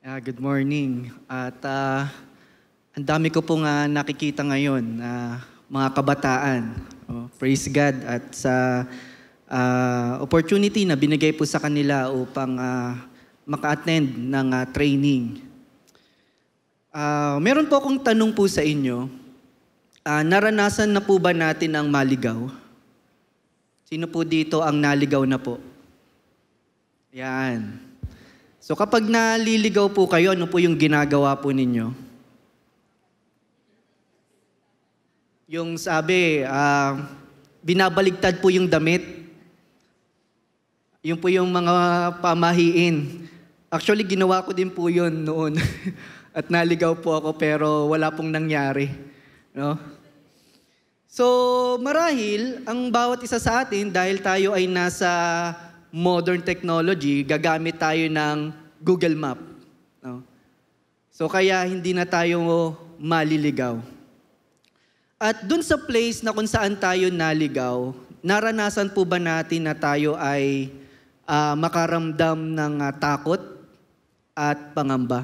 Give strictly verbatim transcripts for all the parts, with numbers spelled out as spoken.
Ah, good morning. At ah, ang dami ko pong ah, nakikita ngayon na mga kabataan. Oh, praise God at sa ah, opportunity na binigay po sa kanila upang ah, maka-attend ng ah, training. Ah, meron po akong tanong po sa inyo. Ah, naranasan na po ba natin ang maligaw? Sino po dito ang naligaw na po? Yan. So kapag naliligaw po kayo, ano po yung ginagawa po ninyo? Yung sabi, uh, binabaligtad po yung damit. Yung po yung mga pamahiin. Actually, ginawa ko din po yun noon. At naligaw po ako pero wala pong nangyari. No? So marahil, ang bawat isa sa atin, dahil tayo ay nasa modern technology, gagamit tayo ng Google Map. No? So kaya hindi na tayo maliligaw. At dun sa place na kung saan tayo naligaw, naranasan po ba natin na tayo ay uh, makaramdam ng uh, takot at pangamba?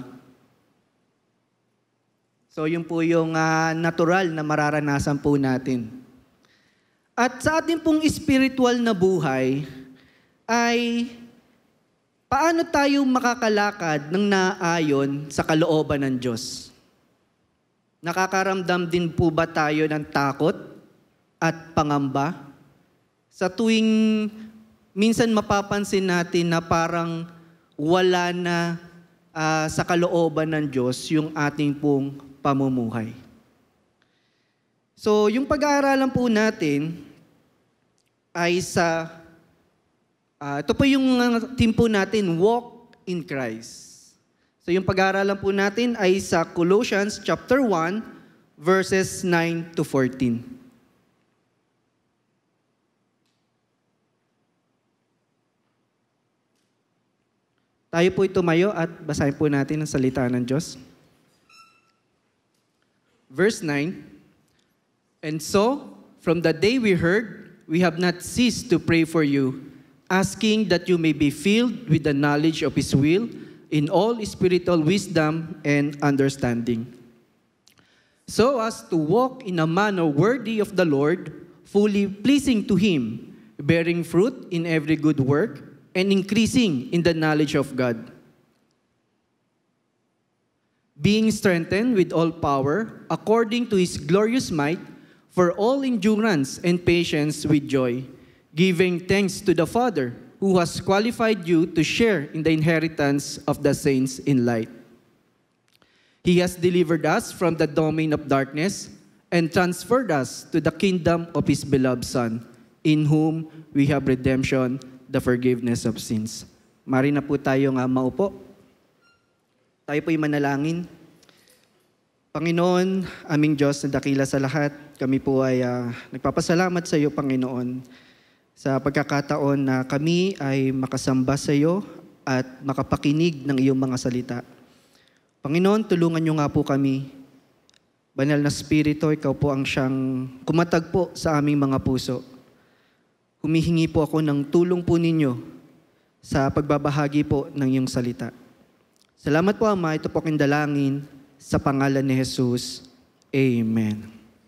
So yun po yung uh, natural na mararanasan po natin. At sa ating pong spiritual na buhay, ay paano tayo makakalakad ng naayon sa kalooban ng Diyos? Nakakaramdam din po ba tayo ng takot at pangamba? Sa tuwing minsan mapapansin natin na parang wala na uh, sa kalooban ng Diyos yung ating pong pamumuhay. So yung pag-aaralan po natin ay sa Uh, ito po yung uh, team po natin, Walk in Christ. So yung pag-aaralan po natin ay sa Colossians chapter one, verses nine to fourteen. Tayo po tumayo at basahin po natin ang salita ng Diyos. Verse nine, and so, from the day we heard, we have not ceased to pray for you, asking that you may be filled with the knowledge of His will in all spiritual wisdom and understanding, so as to walk in a manner worthy of the Lord, fully pleasing to Him, bearing fruit in every good work, and increasing in the knowledge of God, being strengthened with all power, according to His glorious might, for all endurance and patience with joy, giving thanks to the Father who has qualified you to share in the inheritance of the saints in light. He has delivered us from the domain of darkness and transferred us to the kingdom of His beloved Son, in whom we have redemption, the forgiveness of sins. Mari na po tayo nga maupo. Tayo po'y manalangin. Panginoon, aming Diyos na dakila sa lahat, kami po ay uh, nagpapasalamat sa iyo, Panginoon, sa pagkakataon na kami ay makasamba sa iyo at makapakinig ng iyong mga salita. Panginoon, tulungan niyo nga po kami. Banal na Espiritu, ikaw po ang siyang kumatag po sa aming mga puso. Humihingi po ako ng tulong po ninyo sa pagbabahagi po ng iyong salita. Salamat po, Ama. Ito po aking dalangin sa pangalan ni Jesus. Amen.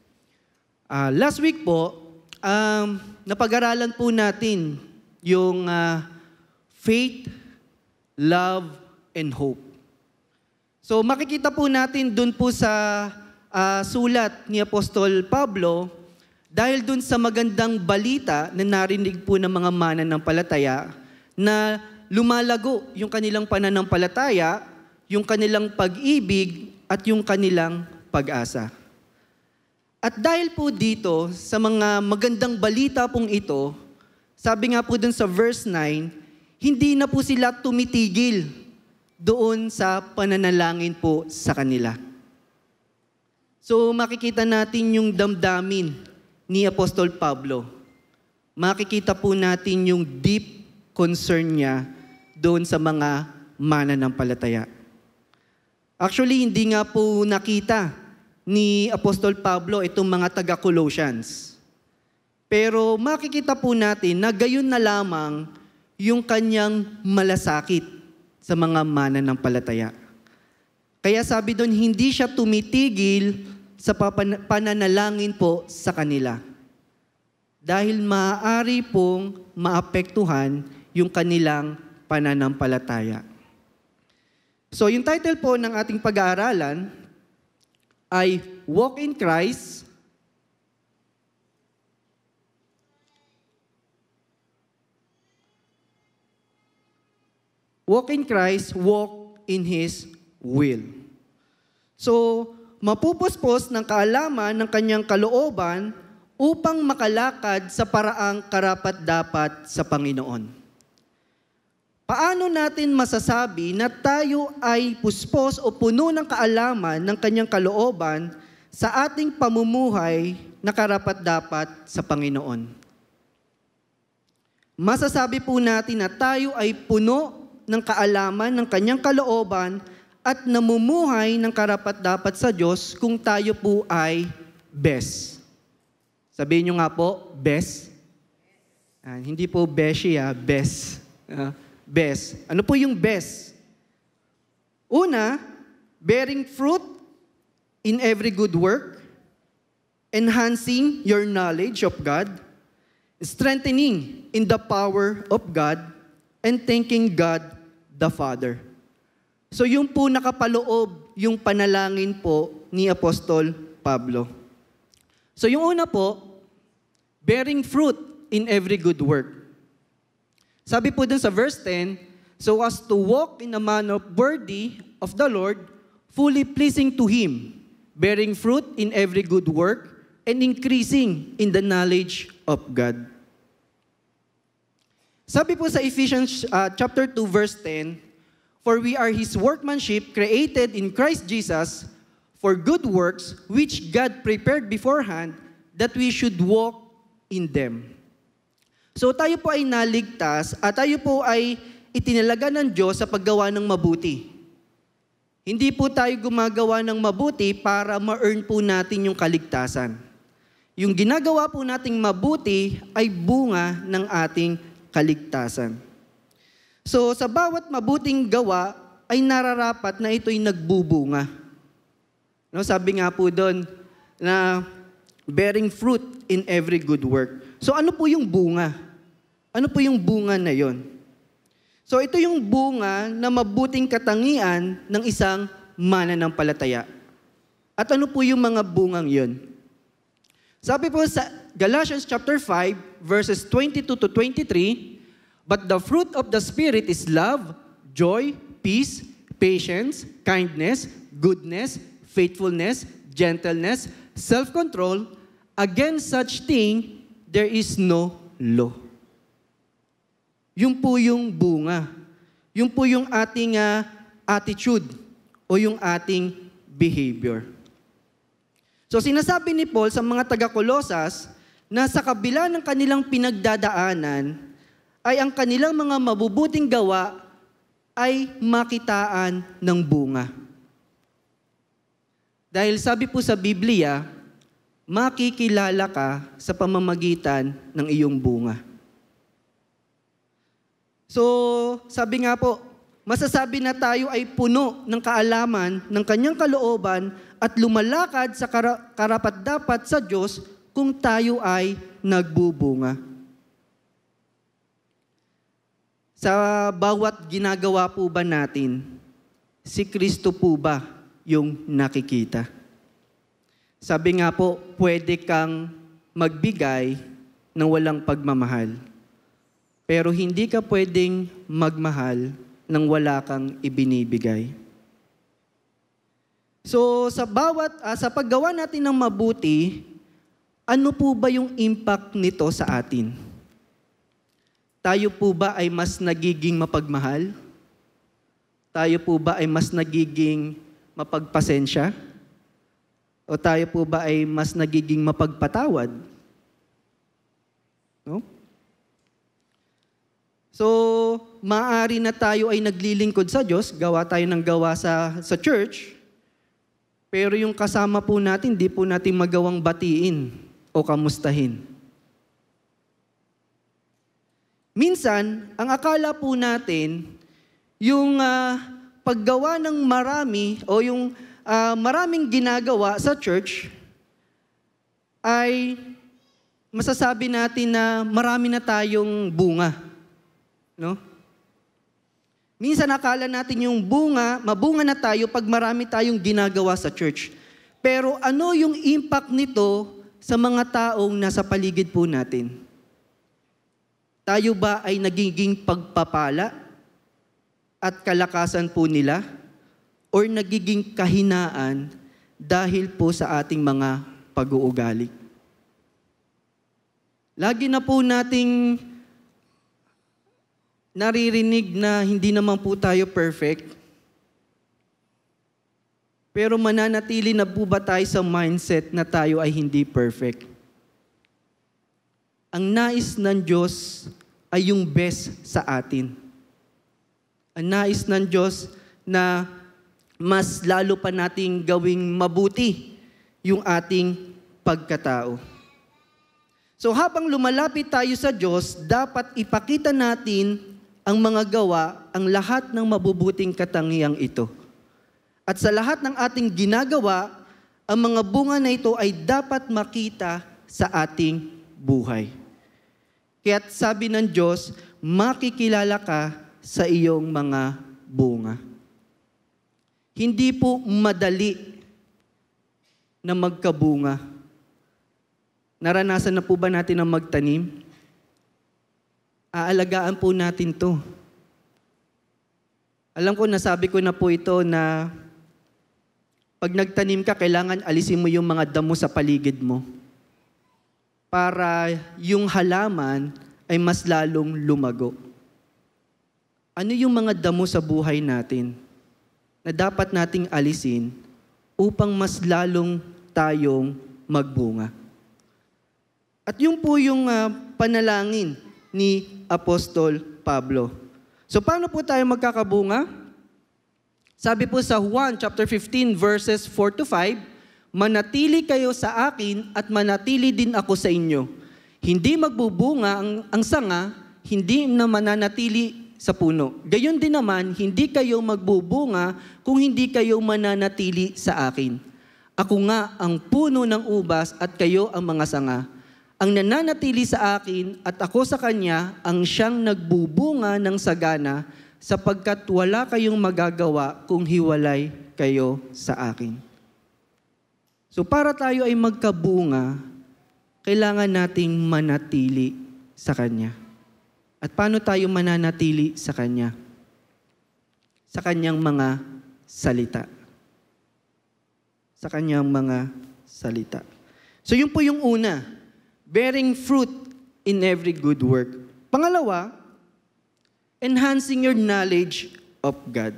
Uh, last week po, Um, napag-aralan po natin yung uh, faith, love, and hope. So makikita po natin dun po sa uh, sulat ni Apostol Pablo, dahil dun sa magandang balita na narinig po ng mga mananampalataya na lumalago yung kanilang pananampalataya, yung kanilang pag-ibig, at yung kanilang pag-asa. At dahil po dito, sa mga magandang balita pong ito, sabi nga po dun sa verse nine, hindi na po sila tumitigil doon sa pananalangin po sa kanila. So makikita natin yung damdamin ni Apostol Pablo. Makikita po natin yung deep concern niya doon sa mga mananampalataya. Actually, hindi nga po nakita ni Apostol Pablo itong mga taga-Colossians. Pero makikita po natin na gayon na lamang yung kanyang malasakit sa mga mananampalataya. Kaya sabi doon, hindi siya tumitigil sa papan- pananalangin po sa kanila. Dahil maaari pong maapektuhan yung kanilang pananampalataya. So yung title po ng ating pag-aaralan ay Walk in Christ, Walk in Christ, walk in His will. So, mapupuspos ng kaalaman ng kanyang kalooban upang makalakad sa paraang karapat-dapat sa Panginoon. Paano natin masasabi na tayo ay puspos o puno ng kaalaman ng kanyang kalooban sa ating pamumuhay na karapat-dapat sa Panginoon? Masasabi po natin na tayo ay puno ng kaalaman ng kanyang kalooban at namumuhay ng karapat-dapat sa Diyos kung tayo po ay best. Sabihin nyo nga po, best. Ah, hindi po beshi, ah, best. Ah, best. Ano po yung best? Una, bearing fruit in every good work, enhancing your knowledge of God, strengthening in the power of God, and thanking God the Father. So yung po nakapaloob yung panalangin po ni Apostol Pablo. So yung una po, bearing fruit in every good work. Sabi po dun sa verse ten, so as to walk in a manner worthy of the Lord, fully pleasing to Him, bearing fruit in every good work, and increasing in the knowledge of God. Sabi po sa Ephesians uh, chapter two verse ten, for we are His workmanship created in Christ Jesus for good works which God prepared beforehand that we should walk in them. So tayo po ay naligtas at tayo po ay itinalaga ng Diyos sa paggawa ng mabuti. Hindi po tayo gumagawa ng mabuti para ma-earn po natin yung kaligtasan. Yung ginagawa po nating mabuti ay bunga ng ating kaligtasan. So sa bawat mabuting gawa ay nararapat na ito'y nagbubunga. No, sabi nga po doon na bearing fruit in every good work. So ano po yung bunga? Ano po yung bunga na yon? So ito yung bunga na mabuting katangian ng isang mananampalataya. At ano po yung mga bungang yon? Sabi po sa Galatians chapter five, verses twenty-two to twenty-three, but the fruit of the Spirit is love, joy, peace, patience, kindness, goodness, faithfulness, gentleness, self-control. Against such thing, there is no law. Yung po yung bunga. Yung po yung ating uh, attitude o yung ating behavior. So sinasabi ni Paul sa mga taga-Colosas na sa kabila ng kanilang pinagdadaanan ay ang kanilang mga mabubuting gawa ay makitaan ng bunga. Dahil sabi po sa Biblia, makikilala ka sa pamamagitan ng iyong bunga. So, sabi nga po, masasabi na tayo ay puno ng kaalaman ng kanyang kalooban at lumalakad sa kara- karapat-dapat sa Diyos kung tayo ay nagbubunga. Sa bawat ginagawa po ba natin, si Kristo po ba yung nakikita? Sabi nga po, pwede kang magbigay ng walang pagmamahal. Pero hindi ka pwedeng magmahal nang wala kang ibinibigay. So sa bawat, uh, sa paggawa natin ng mabuti, ano po ba yung impact nito sa atin? Tayo po ba ay mas nagiging mapagmahal? Tayo po ba ay mas nagiging mapagpasensya? O tayo po ba ay mas nagiging mapagpatawad? No? So, maaari na tayo ay naglilingkod sa Diyos, gawa tayo ng gawa sa, sa church, pero yung kasama po natin, di po natin magawang batiin o kamustahin. Minsan, ang akala po natin, yung uh, paggawa ng marami o yung uh, maraming ginagawa sa church ay masasabi natin na marami na tayong bunga. No? Minsan akala natin yung bunga, mabunga na tayo pag marami tayong ginagawa sa church. Pero ano yung impact nito sa mga taong nasa paligid po natin? Tayo ba ay nagiging pagpapala at kalakasan po nila? Or nagiging kahinaan dahil po sa ating mga pag-uugali? Lagi na po nating naririnig na hindi naman po tayo perfect. Pero mananatili na po ba tayo sa mindset na tayo ay hindi perfect? Ang nais ng Diyos ay yung best sa atin. Ang nais ng Diyos na mas lalo pa nating gawing mabuti yung ating pagkatao. So habang lumalapit tayo sa Diyos, dapat ipakita natin ang mga gawa, ang lahat ng mabubuting katangiang ito. At sa lahat ng ating ginagawa, ang mga bunga na ito ay dapat makita sa ating buhay. Kaya't sabi ng Diyos, makikilala ka sa iyong mga bunga. Hindi po madali na magkabunga. Naranasan na po ba natin ang magtanim? Aalagaan po natin to. Alam ko, nasabi ko na po ito na pag nagtanim ka, kailangan alisin mo yung mga damo sa paligid mo para yung halaman ay mas lalong lumago. Ano yung mga damo sa buhay natin na dapat nating alisin upang mas lalong tayong magbunga? At yun po yung uh, panalangin ni Apostol Pablo. So paano po tayo magkakabunga? Sabi po sa Juan chapter fifteen verses four to five, manatili kayo sa akin at manatili din ako sa inyo. Hindi magbubunga ang, ang sanga, hindi na mananatili sa puno. Gayon din naman, hindi kayo magbubunga kung hindi kayo mananatili sa akin. Ako nga ang puno ng ubas at kayo ang mga sanga. Ang nananatili sa akin at ako sa kanya ang siyang nagbubunga ng sagana, sapagkat wala kayong magagawa kung hiwalay kayo sa akin. So para tayo ay magkabunga, kailangan nating manatili sa Kanya. At paano tayo mananatili sa Kanya? Sa Kanyang mga salita. Sa Kanyang mga salita. So yun po yung una, bearing fruit in every good work. Pangalawa, enhancing your knowledge of God.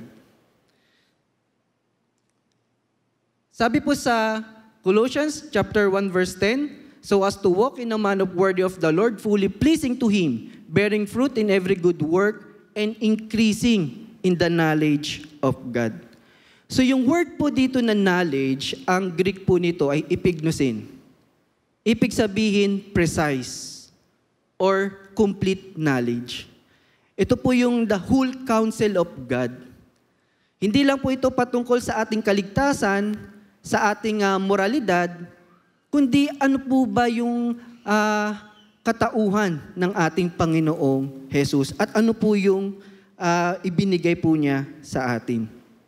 Sabi po sa Colossians chapter one verse ten, so as to walk in a manner worthy of the Lord, fully pleasing to Him, bearing fruit in every good work, and increasing in the knowledge of God. So yung word po dito na knowledge, ang Greek po nito ay epignosin. Ibig sabihin precise or complete knowledge. Ito po yung the whole counsel of God. Hindi lang po ito patungkol sa ating kaligtasan, sa ating uh, moralidad, kundi ano po ba yung uh, katauhan ng ating Panginoong Jesus at ano po yung uh, ibinigay po niya sa atin.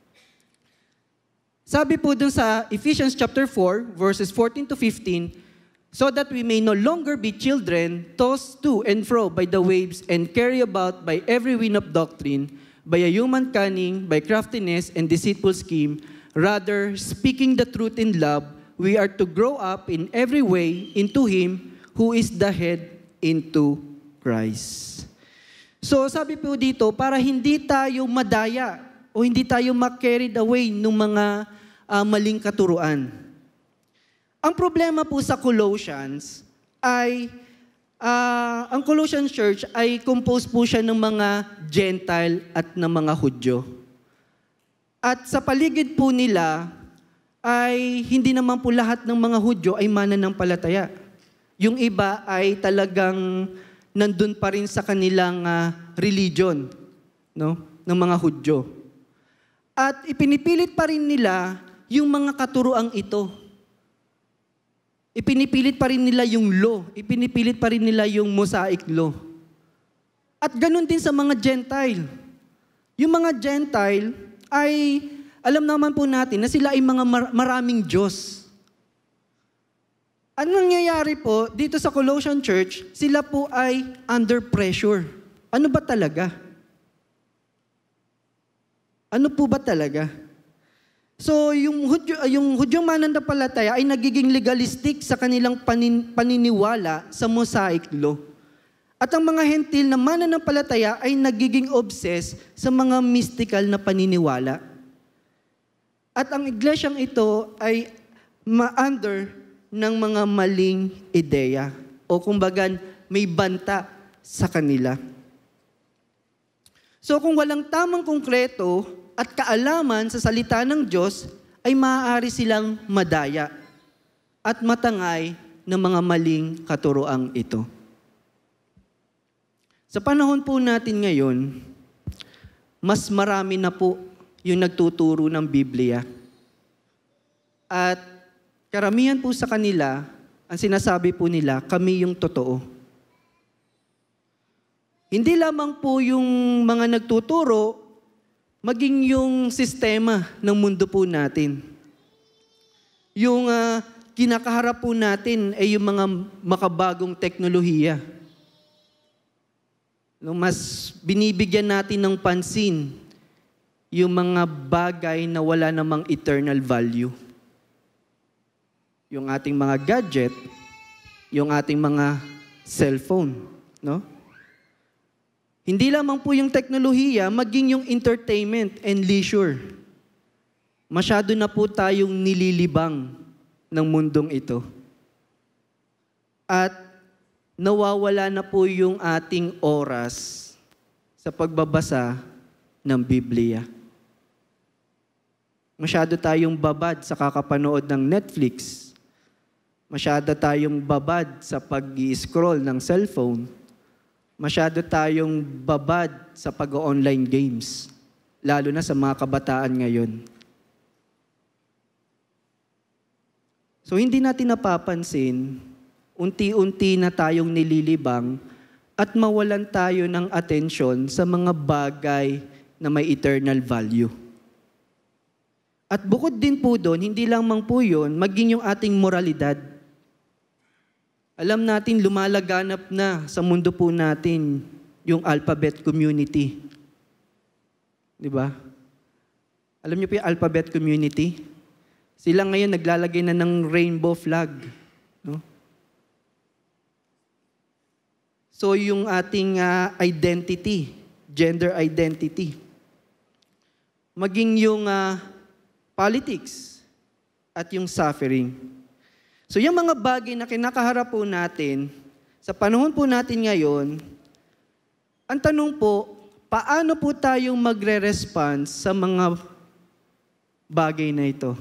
Sabi po dun sa Ephesians chapter four, verses fourteen to fifteen, so that we may no longer be children, tossed to and fro by the waves and carried about by every wind of doctrine, by a human cunning, by craftiness and deceitful scheme. Rather, speaking the truth in love, we are to grow up in every way into Him who is the head, into Christ. So sabi po dito, para hindi tayo madaya o hindi tayo ma-carried away ng mga uh, maling katuruan. Ang problema po sa Colossians ay, uh, ang Colossian Church ay composed po siya ng mga Gentile at ng mga Hudyo. At sa paligid po nila, ay hindi naman po lahat ng mga Hudyo ay mananampalataya. Yung iba ay talagang nandun pa rin sa kanilang uh, religion, no, ng mga Hudyo. At ipinipilit pa rin nila yung mga katuroang ito. Ipinipilit pa rin nila yung law. Ipinipilit pa rin nila yung Mosaic law. At ganun din sa mga Gentile. Yung mga Gentile ay, alam naman po natin na sila ay mga mar- maraming Diyos. Ano nangyayari po dito sa Colossian Church, sila po ay under pressure. Ano ba talaga? Ano po ba talaga? So, yung, Hudyo, yung Hudyong mananampalataya ay nagiging legalistic sa kanilang panin, paniniwala sa Mosaic law. At ang mga Hentil na mananampalataya ay nagiging obsessed sa mga mystical na paniniwala. At ang iglesyang ito ay ma-under ng mga maling ideya o kumbaga may banta sa kanila. So kung walang tamang konkreto at kaalaman sa salita ng Diyos, ay maaari silang madaya at matangay ng mga maling katuroang ito. Sa panahon po natin ngayon, mas marami na po yung nagtuturo ng Biblia. At karamihan po sa kanila, ang sinasabi po nila, kami yung totoo. Hindi lamang po yung mga nagtuturo, maging yung sistema ng mundo po natin. Yung uh, kinakaharap po natin ay yung mga makabagong teknolohiya. No, mas binibigyan natin ng pansin yung mga bagay na wala namang eternal value. Yung ating mga gadget, yung ating mga cellphone, no? Hindi lamang po yung teknolohiya, maging yung entertainment and leisure. Masyado na po tayong nililibang ng mundong ito. At nawawala na po yung ating oras sa pagbabasa ng Biblia. Masyado tayong babad sa kakapanood ng Netflix. Masyado tayong babad sa pag-i-scroll ng cellphone. Masyado tayong babad sa pag-online games, lalo na sa mga kabataan ngayon. So hindi natin napapansin, unti-unti na tayong nililibang at mawalan tayo ng atensyon sa mga bagay na may eternal value. At bukod din po doon, hindi lamang po yun, maging yung ating moralidad. Alam natin, lumalaganap na sa mundo po natin yung alphabet community. Di ba? Alam niyo po yung alphabet community? Sila ngayon naglalagay na ng rainbow flag. No? So yung ating uh, identity, gender identity, maging yung uh, politics at yung suffering. So yung mga bagay na kinakaharap po natin, sa panahon po natin ngayon, ang tanong po, paano po tayong magre-response sa mga bagay na ito?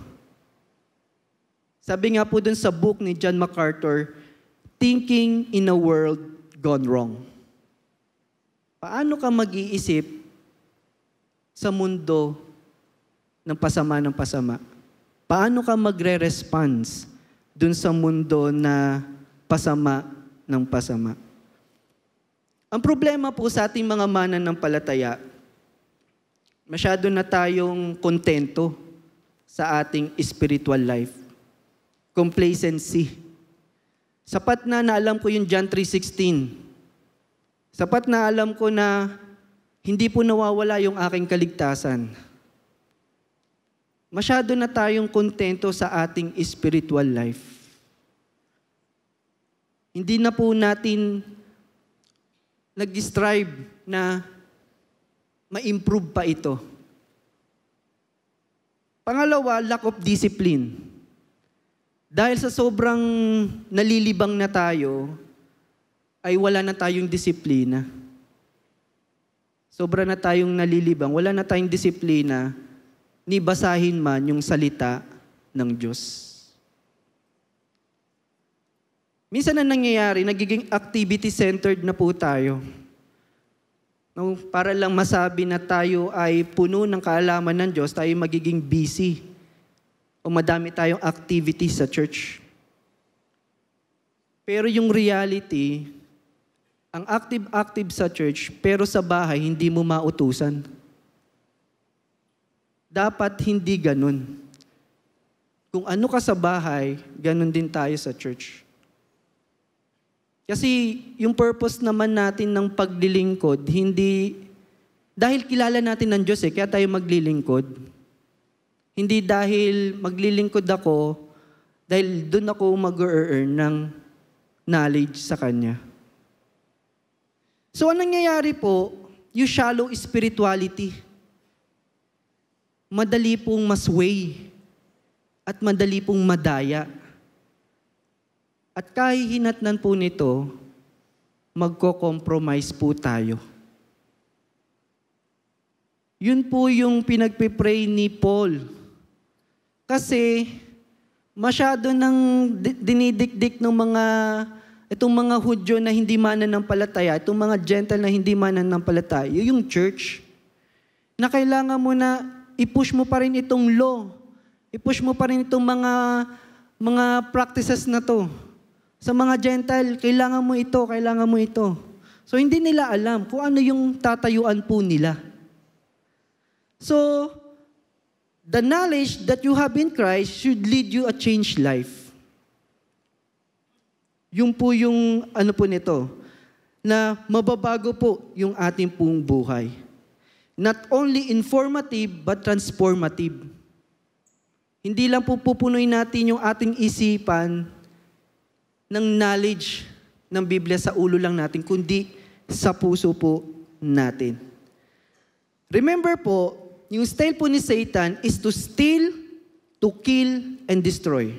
Sabi nga po dun sa book ni John MacArthur, Thinking in a World Gone Wrong. Paano ka mag-iisip sa mundo ng pasama ng pasama? Paano ka magre-response dun sa mundo na pasama ng pasama? Ang problema po sa ating mga mananampalataya, masyado na tayong kontento sa ating spiritual life. Complacency. Sapat na na alam ko yung John three sixteen. Sapat na alam ko na hindi po nawawala yung aking kaligtasan. Masyado na tayong kontento sa ating spiritual life. Hindi na po natin nag-strive na ma-improve pa ito. Pangalawa, lack of discipline. Dahil sa sobrang nalilibang na tayo, ay wala na tayong disiplina. Sobra na tayong nalilibang, wala na tayong disiplina, ni basahin man yung salita ng Diyos. Minsan na nangyayari, nagiging activity-centered na po tayo. No, para lang masabi na tayo ay puno ng kaalaman ng Diyos, tayo magiging busy o madami tayong activities sa church. Pero yung reality, ang active-active sa church, pero sa bahay, hindi mo mautusan. Dapat hindi ganun. Kung ano ka sa bahay, ganun din tayo sa church. Kasi yung purpose naman natin ng paglilingkod, hindi, dahil kilala natin ng Diyos eh, kaya tayo maglilingkod. Hindi dahil maglilingkod ako, dahil doon ako mag-earn ng knowledge sa Kanya. So anong nangyayari po, yung shallow spirituality, madali pong masway at madali pong madaya. At kahihinatnan po nito, magko-compromise po tayo. Yun po yung pinagpipray ni Paul. Kasi masyado nang dinidikdik ng mga, itong mga Hudyo na hindi mananampalataya, itong mga Gentile na hindi mananampalataya, yung church, na kailangan mo na i-push mo pa rin itong law, i-push mo pa rin itong mga, mga practices na to. Sa mga Gentile, kailangan mo ito, kailangan mo ito. So, hindi nila alam kung ano yung tatayuan po nila. So, the knowledge that you have in Christ should lead you a changed life. Yung po yung ano po nito, na mababago po yung ating pong buhay. Not only informative, but transformative. Hindi lang po pupunuin natin yung ating isipan ng knowledge ng Biblia sa ulo lang natin, kundi sa puso po natin. Remember po, yung style po ni Satan is to steal, to kill, and destroy.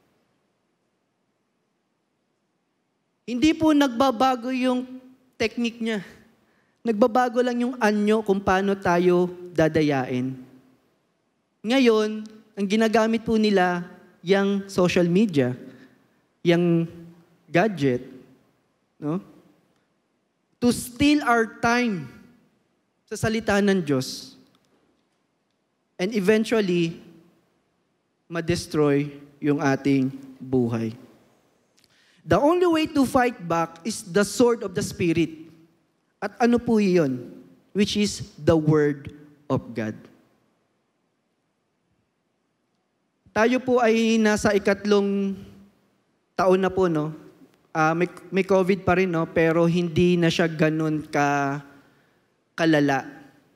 Hindi po nagbabago yung technique niya. Nagbabago lang yung anyo kung paano tayo dadayain. Ngayon, ang ginagamit po nila, yung social media, yung gadget, no? To steal our time sa salita ng Diyos. And eventually, ma-destroy yung ating buhay. The only way to fight back is the sword of the Spirit. At ano po yun? Which is the Word of God. Tayo po ay nasa ikatlong taon na po, no? Uh, may, may COVID pa rin, no? Pero hindi na siya ganun ka, kalala.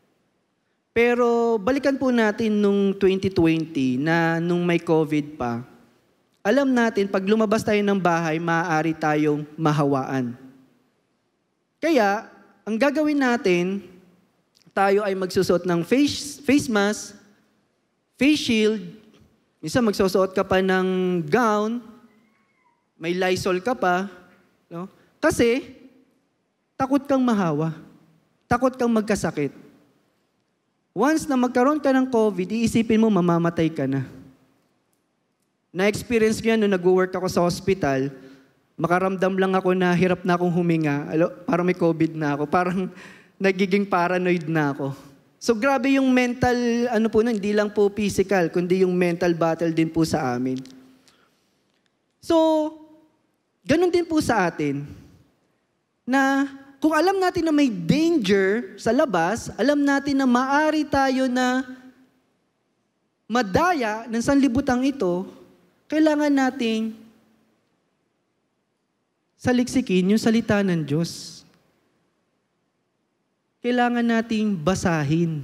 Pero balikan po natin nung twenty twenty na nung may COVID pa, alam natin, pag lumabas tayo ng bahay, maaari tayong mahawaan. Kaya, ang gagawin natin, tayo ay magsusot ng face, face mask, face shield, minsan magsusuot ka pa ng gown, may Lysol ka pa, no? Kasi, takot kang mahawa. Takot kang magkasakit. Once na magkaroon ka ng COVID, iisipin mo, mamamatay ka na. Na-experience ko yan nung nag-work ako sa hospital, makaramdam lang ako na hirap na akong huminga. Parang may COVID na ako. Parang nagiging paranoid na ako. So grabe yung mental, ano po na, hindi lang po physical, kundi yung mental battle din po sa amin. So, ganun din po sa atin, na kung alam natin na may danger sa labas, alam natin na maari tayo na madaya ng sanlibutang ito, kailangan nating saliksikin yung salita ng Diyos. Kailangan nating basahin.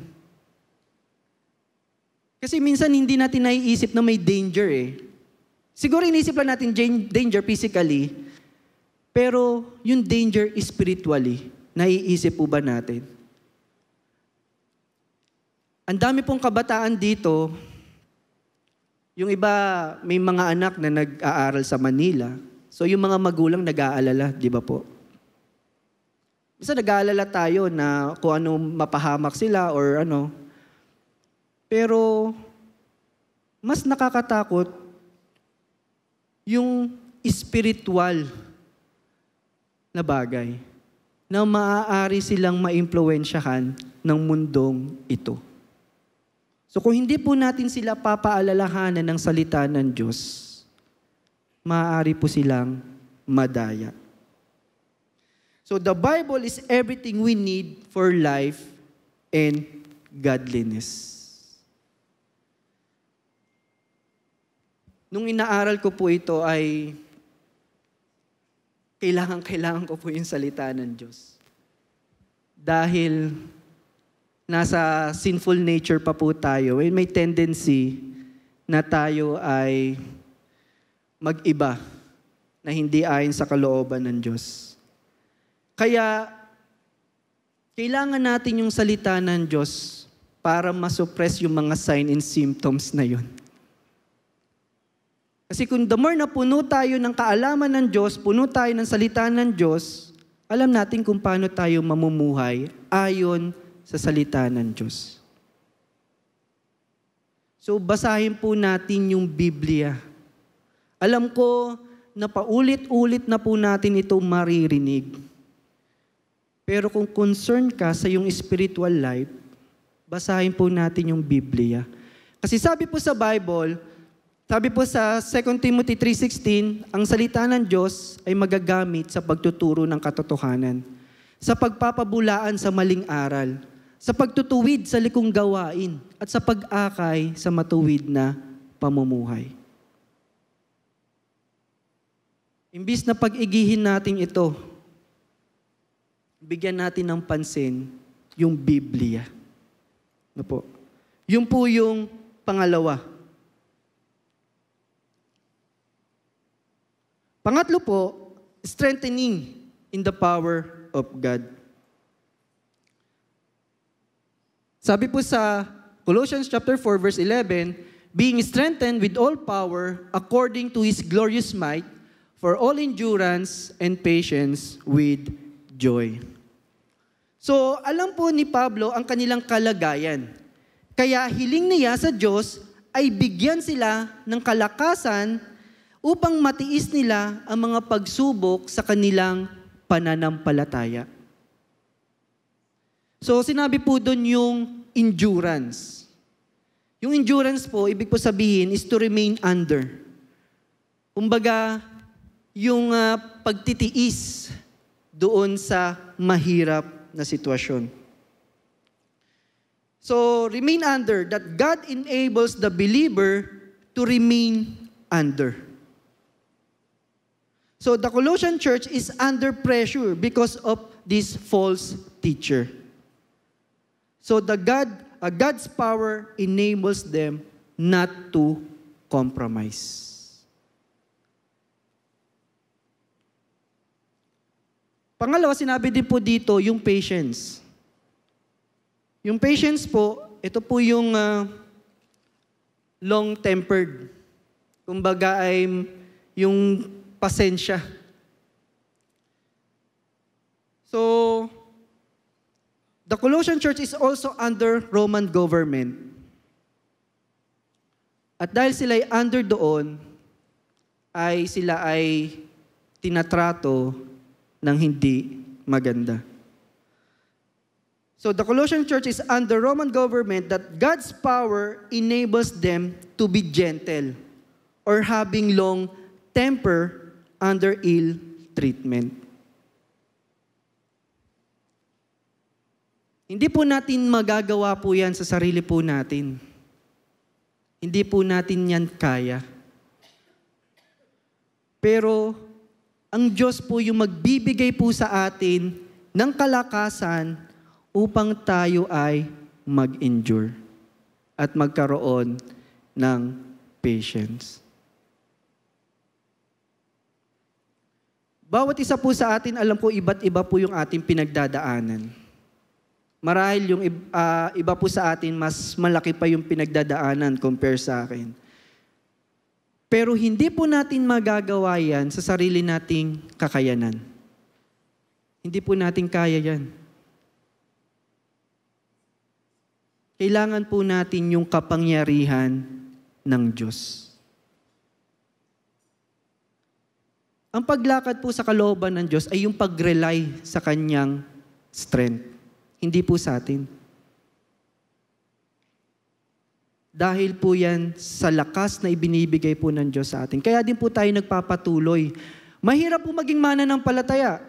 Kasi minsan hindi natin naiisip na may danger eh. Siguro inisip lang natin danger physically, pero yung danger spiritually, naiisip po ba natin? Ang dami pong kabataan dito, yung iba may mga anak na nag-aaral sa Manila, so yung mga magulang nag-aalala, di ba po? Bisa nag-aalala tayo na kung ano mapahamak sila or ano, pero mas nakakatakot yung spiritual na bagay. na maaari silang maimpluwensyahan ng mundong ito. So kung hindi po natin sila papaalalahanan ng salita ng Diyos, maaari po silang madaya. So the Bible is everything we need for life and godliness. Nung inaaral ko po ito ay kailangan-kailangan ko po yung salita ng Diyos. Dahil nasa sinful nature pa po tayo, eh, may tendency na tayo ay mag-iba na hindi ayon sa kalooban ng Diyos. Kaya, kailangan natin yung salita ng Diyos para masuppress yung mga sign and symptoms na yun. Kasi kung the more na puno tayo ng kaalaman ng Diyos, puno tayo ng salita ng Diyos, alam natin kung paano tayo mamumuhay ayon sa salita ng Diyos. So, basahin po natin yung Biblia. Alam ko na paulit-ulit na po natin ito maririnig. Pero kung concern ka sa yung spiritual life, basahin po natin yung Biblia. Kasi sabi po sa Bible, sabi po sa Second Timothy three sixteen, ang salita ng Diyos ay magagamit sa pagtuturo ng katotohanan, sa pagpapabulaan sa maling aral, sa pagtutuwid sa likong gawain, at sa pag-akay sa matuwid na pamumuhay. Imbis na pag-igihin natin ito, bigyan natin ng pansin yung Biblia. Ano po? Yun po yung pangalawa. Pangatlo po, strengthening in the power of God. Sabi po sa Colossians chapter four verse eleven, being strengthened with all power according to His glorious might, for all endurance and patience with joy. So, alam po ni Pablo ang kanilang kalagayan. Kaya hiling niya sa Diyos ay bigyan sila ng kalakasan upang matiis nila ang mga pagsubok sa kanilang pananampalataya. So, sinabi po doon yung endurance. Yung endurance po, ibig po sabihin, is to remain under. Kumbaga, yung uh, pagtitiis doon sa mahirap na sitwasyon. So, remain under, that God enables the believer to remain under. So, the Colossian church is under pressure because of this false teacher. So, the God, uh, God's power enables them not to compromise. Pangalawa, sinabi din po dito yung patience. Yung patience po, ito po yung uh, long-tempered. Kumbaga ay yung pasensya. So, the Colossian church is also under Roman government. At dahil sila ay under doon, ay sila ay tinatrato ng hindi maganda. So the Colossian church is under Roman government that God's power enables them to be gentle or having long temper under ill treatment. Hindi po natin magagawa po yan sa sarili po natin. Hindi po natin yan kaya. Pero ang Diyos po yung magbibigay po sa atin ng kalakasan upang tayo ay mag-endure at magkaroon ng patience. Bawat isa po sa atin, alam ko, iba't iba po yung ating pinagdadaanan. Marahil yung uh, iba po sa atin, mas malaki pa yung pinagdadaanan compare sa akin. Pero hindi po natin magagawa yan sa sarili nating kakayanan. Hindi po natin kaya yan. Kailangan po natin yung kapangyarihan ng Diyos. Ang paglakad po sa kalooban ng Diyos ay yung pag-rely sa Kanyang strength. Hindi po sa atin. Dahil po yan sa lakas na ibinibigay po ng Diyos sa atin. Kaya din po tayo nagpapatuloy. Mahirap po maging mananampalataya.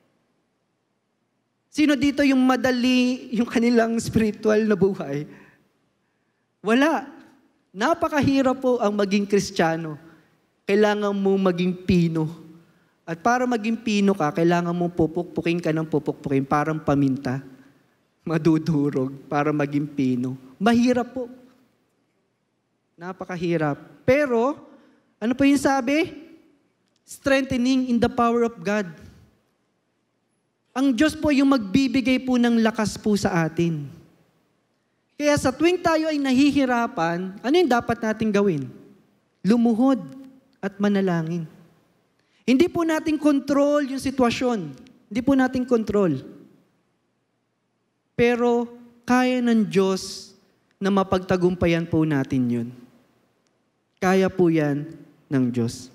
Sino dito yung madali yung kanilang spiritual na buhay? Wala. Napakahirap po ang maging Kristiyano. Kailangan mo maging pino. At para maging pino ka, kailangan mo pupukpukin ka ng pupukpukin, parang paminta. Madudurog para maging pino. Mahirap po. Napakahirap. Pero, ano po yung sabi? Strengthening in the power of God. Ang Diyos po yung magbibigay po ng lakas po sa atin. Kaya sa tuwing tayo ay nahihirapan, ano yung dapat natin gawin? Lumuhod at manalangin. Hindi po natin control yung sitwasyon. Hindi po natin control. Pero kaya ng Diyos na mapagtagumpayan po natin yun. Kaya po yan ng Diyos.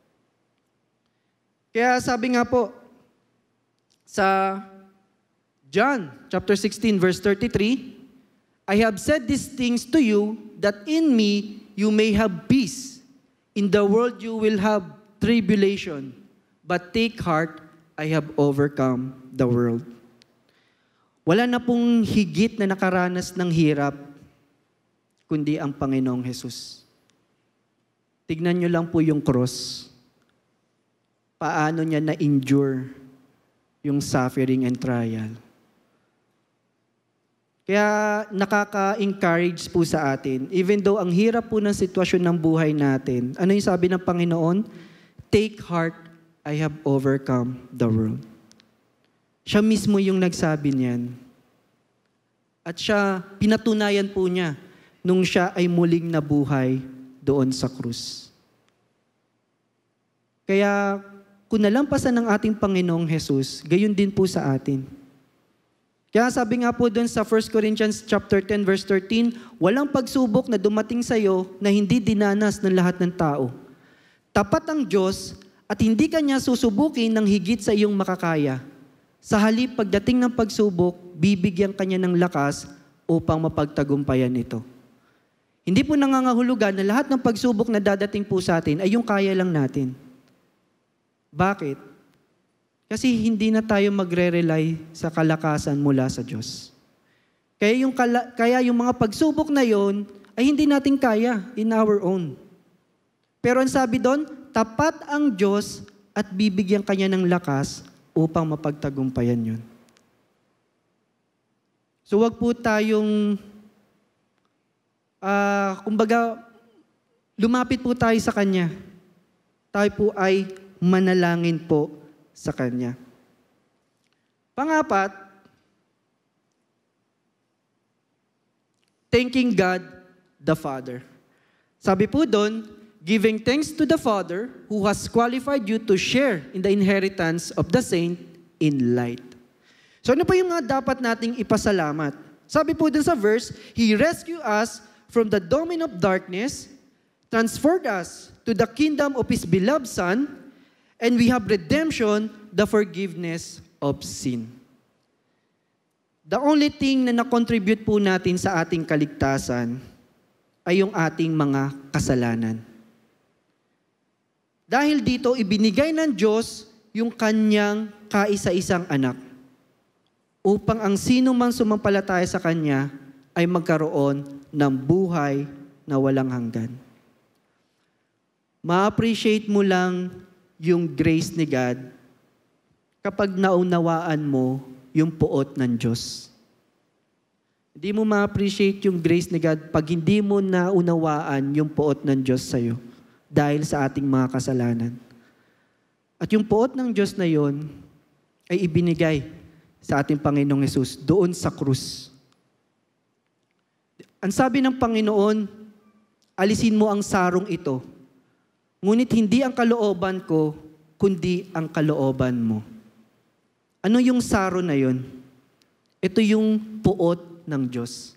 Kaya sabi nga po, sa John chapter sixteen verse thirty-three, I have said these things to you that in me you may have peace. In the world you will have tribulation, but take heart, I have overcome the world. Wala na pong higit na nakaranas ng hirap, kundi ang Panginoong Hesus. Tignan nyo lang po yung cross. Paano niya na-endure yung suffering and trial. Kaya nakaka-encourage po sa atin, even though ang hirap po ng sitwasyon ng buhay natin, ano yung sabi ng Panginoon? Take heart, I have overcome the world. Siya mismo yung nagsabi niyan. At siya, pinatunayan po niya nung siya ay muling nabuhay doon sa krus. Kaya, kung nalampasan ng ating Panginoong Hesus, gayon din po sa atin. Kaya sabi nga po doon sa First Corinthians chapter ten verse thirteen, walang pagsubok na dumating sa iyo na hindi dinanas ng lahat ng tao. Tapat ang Diyos at hindi Kanya susubukin ng higit sa iyong makakaya. Sa halip pagdating ng pagsubok, bibigyan Kanya ng lakas upang mapagtagumpayan ito. Hindi po nangangahulugan na lahat ng pagsubok na dadating po sa atin ay yung kaya lang natin. Bakit? Kasi hindi na tayo magre-rely sa kalakasan mula sa Diyos. Kaya yung, kala, kaya yung mga pagsubok na yon ay hindi natin kaya in our own. Pero ang sabi doon, tapat ang Diyos at bibigyan Kanya ng lakas upang mapagtagumpayan yun. So wag po tayong, uh, kumbaga, lumapit po tayo sa Kanya. Tayo po ay manalangin po sa Kanya. Pangapat, thanking God the Father. Sabi po doon, giving thanks to the Father who has qualified you to share in the inheritance of the saint in light. So ano po yung mga dapat nating ipasalamat? Sabi po doon sa verse, He rescued us from the domain of darkness, transferred us to the kingdom of His beloved Son, and we have redemption, the forgiveness of sin. The only thing na na-contribute po natin sa ating kaligtasan ay yung ating mga kasalanan. Dahil dito, ibinigay ng Diyos yung Kanyang kaisa-isang anak upang ang sino mang sumampalataya sa Kanya ay magkaroon ng buhay na walang hanggan. Ma-appreciate mo lang yung grace ni God kapag naunawaan mo yung puot ng Diyos. Hindi mo ma-appreciate yung grace ni God pag hindi mo naunawaan yung puot ng Diyos sa'yo dahil sa ating mga kasalanan. At yung puot ng Diyos na yon ay ibinigay sa ating Panginoong Hesus doon sa krus. Ang sabi ng Panginoon, alisin mo ang sarong ito. Ngunit hindi ang kalooban ko, kundi ang kalooban mo. Ano yung saro na yun? Ito yung puot ng Diyos.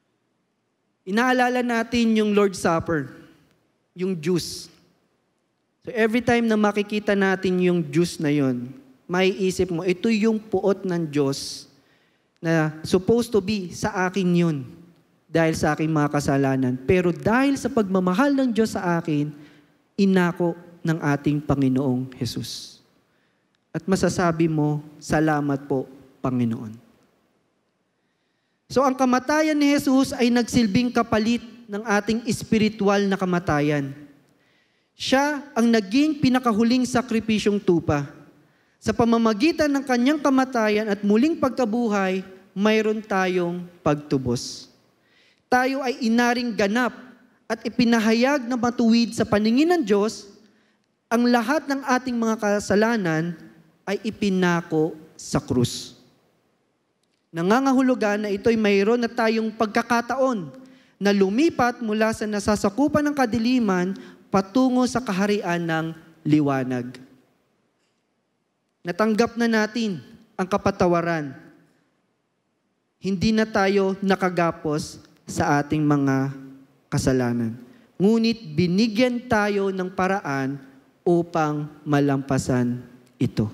Inaalala natin yung Lord's Supper, yung juice. So every time na makikita natin yung juice na yon, may isip mo, ito yung puot ng Diyos na supposed to be sa akin yun dahil sa aking mga kasalanan. Pero dahil sa pagmamahal ng Diyos sa akin, inako ng ating Panginoong Jesus. At masasabi mo, salamat po, Panginoon. So ang kamatayan ni Jesus ay nagsilbing kapalit ng ating espiritual na kamatayan. Siya ang naging pinakahuling sakripisyong tupa. Sa pamamagitan ng kanyang kamatayan at muling pagkabuhay, mayroon tayong pagtubos. Tayo ay inaring ganap at ipinahayag na matuwid sa paningin ng Diyos, ang lahat ng ating mga kasalanan ay ipinako sa krus. Nangangahulugan na ito'y mayroon na tayong pagkakataon na lumipat mula sa nasasakupan ng kadiliman patungo sa kaharian ng liwanag. Natanggap na natin ang kapatawaran. Hindi na tayo nakagapos sa ating mga kasalanan. Ngunit binigyan tayo ng paraan upang malampasan ito.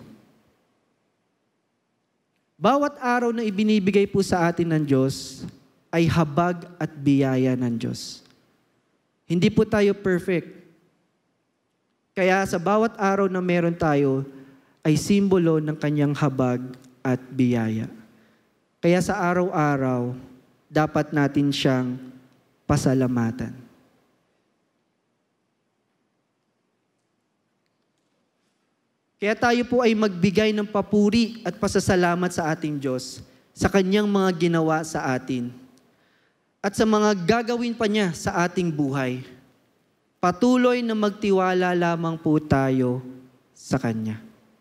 Bawat araw na ibinibigay po sa atin ng Diyos ay habag at biyaya ng Diyos. Hindi po tayo perfect. Kaya sa bawat araw na meron tayo, ay simbolo ng kanyang habag at biyaya. Kaya sa araw-araw, dapat natin siyang pasalamatan. Kaya tayo po ay magbigay ng papuri at pasasalamat sa ating Diyos sa kanyang mga ginawa sa atin at sa mga gagawin pa niya sa ating buhay. Patuloy na magtiwala lamang po tayo sa Kanya.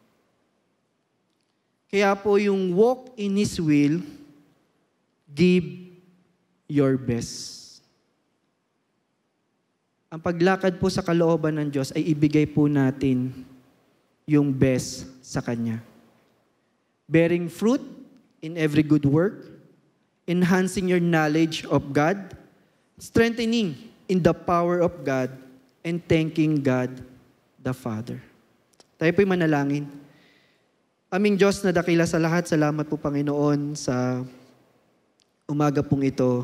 Kaya po yung walk in His will, give your best. Ang paglakad po sa kalooban ng Diyos ay ibigay po natin yung best sa Kanya. Bearing fruit in every good work, enhancing your knowledge of God, strengthening in the power of God, and thanking God the Father. Tayo po'y manalangin. Aming Diyos na dakila sa lahat, salamat po Panginoon sa umaga pong ito.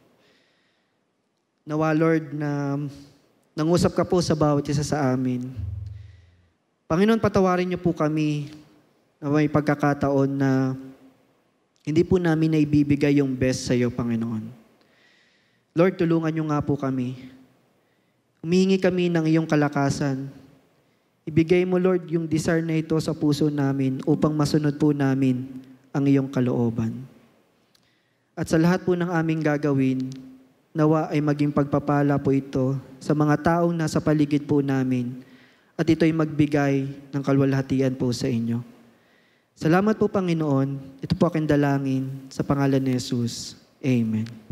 Nawa Lord na nangusap ka po sa bawat isa sa amin. Panginoon, patawarin niyo po kami na may pagkakataon na hindi po namin naibibigay yung best sa iyo, Panginoon. Lord, tulungan niyo nga po kami. Humihingi kami ng iyong kalakasan. Ibigay mo, Lord, yung desire na ito sa puso namin upang masunod po namin ang iyong kalooban. At sa lahat po ng aming gagawin, nawa ay maging pagpapala po ito sa mga taong nasa paligid po namin at ito'y magbigay ng kalwalhatian po sa inyo. Salamat po, Panginoon. Ito po aking dalangin sa pangalan ni Jesus. Amen.